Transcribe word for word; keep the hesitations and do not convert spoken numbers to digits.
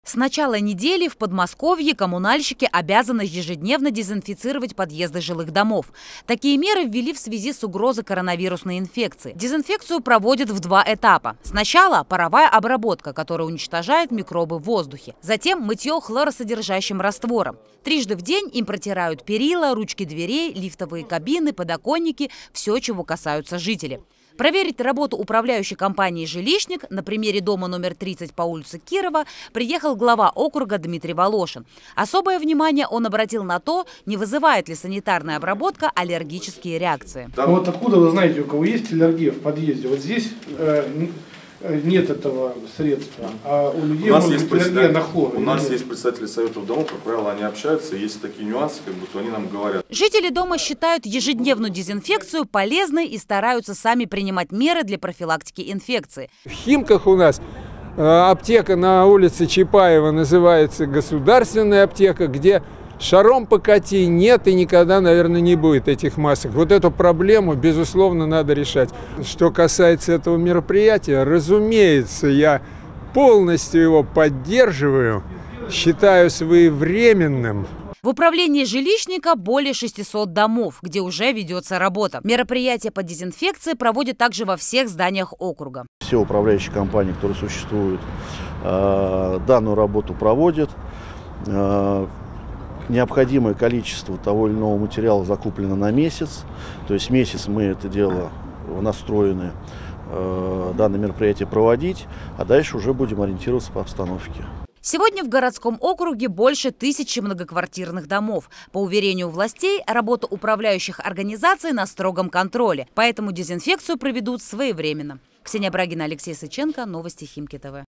С начала недели в Подмосковье коммунальщики обязаны ежедневно дезинфицировать подъезды жилых домов. Такие меры ввели в связи с угрозой коронавирусной инфекции. Дезинфекцию проводят в два этапа. Сначала паровая обработка, которая уничтожает микробы в воздухе. Затем мытье хлоросодержащим раствором. Трижды в день им протирают перила, ручки дверей, лифтовые кабины, подоконники, все, чего касаются жители. Проверить работу управляющей компании «Жилищник» на примере дома номер тридцать по улице Кирова приехал глава округа Дмитрий Волошин. Особое внимание он обратил на то, не вызывает ли санитарная обработка аллергические реакции. Да. Вот откуда вы знаете, у кого есть аллергия в подъезде? Вот здесь э, нет этого средства, а у людей у нас может есть быть аллергия на хлор. У нас нет. есть представители советов домов, как правило, они общаются, есть такие нюансы, как будто они нам говорят. Жители дома считают ежедневную дезинфекцию полезной и стараются сами принимать меры для профилактики инфекции. В Химках у нас э, аптека на улице Чапаева называется государственная аптека, где шаром покати нет и никогда, наверное, не будет этих масок. Вот эту проблему, безусловно, надо решать. Что касается этого мероприятия, разумеется, я полностью его поддерживаю, считаю своевременным. В управлении «Жилищника» более шестисот домов, где уже ведется работа. Мероприятия по дезинфекции проводят также во всех зданиях округа. Все управляющие компании, которые существуют, данную работу проводят. Необходимое количество того или иного материала закуплено на месяц. То есть месяц мы это дело настроены, данное мероприятие проводить, а дальше уже будем ориентироваться по обстановке. Сегодня в городском округе больше тысячи многоквартирных домов. По уверению властей, работа управляющих организаций на строгом контроле. Поэтому дезинфекцию проведут своевременно. Ксения Брагина, Алексей Сыченко. Новости Химки ТВ.